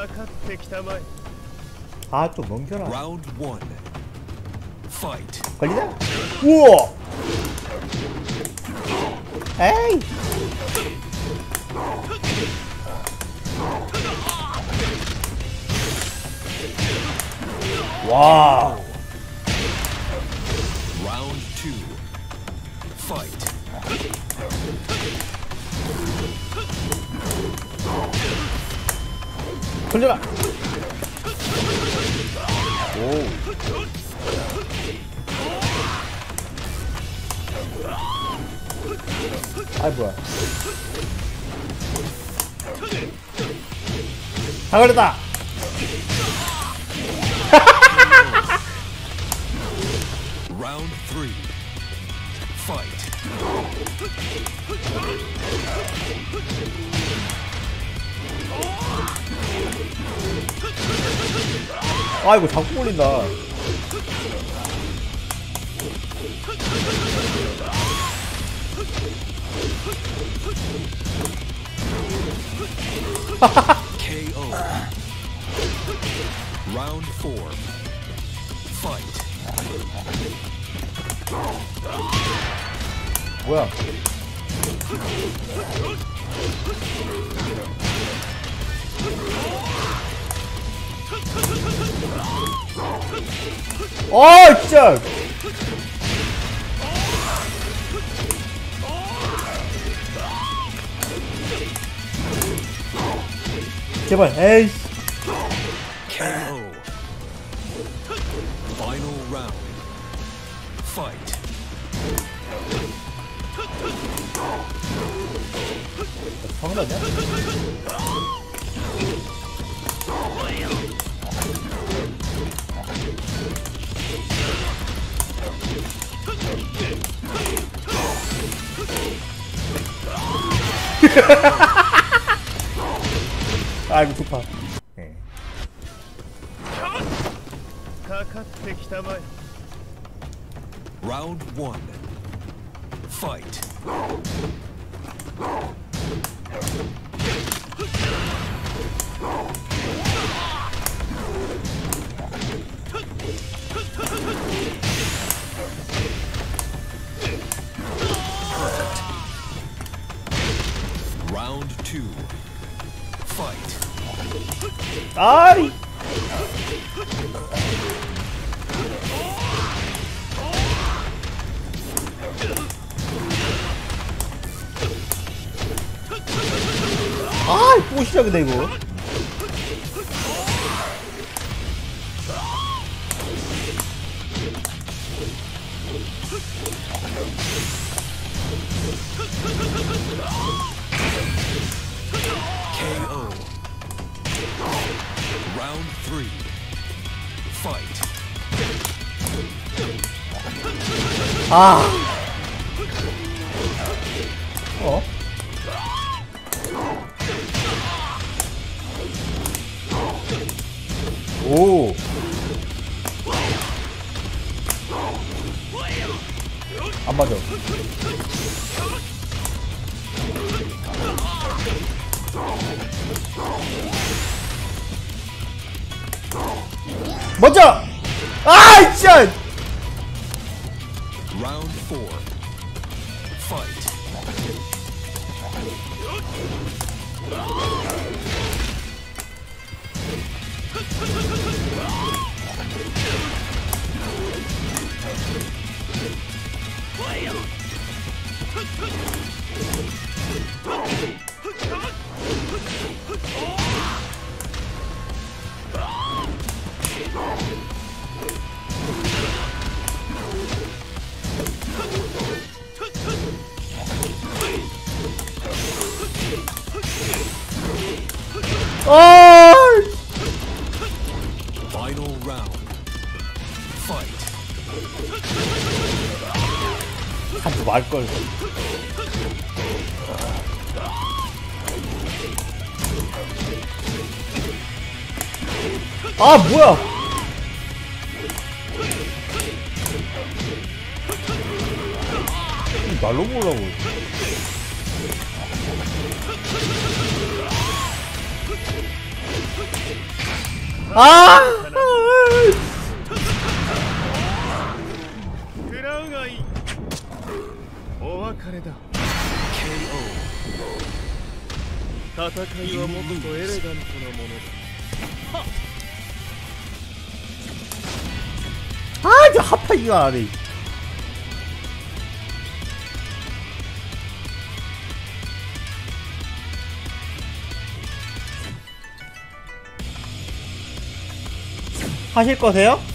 아, 좀 멈춰라. Round 1. Fight. 걸리나? 우와! 에이! 와! Round 2. Fight. 걸려라! 오! 아이 뭐야? 다 걸렸다! Round 3. Fight. 아이고 자꾸 걸린다. KO. Round 4. Fight. 뭐야? 아 진짜! 제발 에이씨. KO. Final round. Fight. 방금 아니야? 아이고 좋다. 네. Round 1. Fight. Perfect. Round 2. Fight. 아이! 아이 또 시작이다 이거. KO. Round 3. Fight. 아. 어? 오. 안 맞아. 먼저! 아, 진짜! Round 4. Fight. 아! Final round. Fight. 한두 말걸. 아, 뭐야? 날로 보려고. 아! 食らうがいい。お別れだ。 KO. 戦いはもっとエレガントなものだ。 아, 저 하파 이거 안 해. 하실 거세요?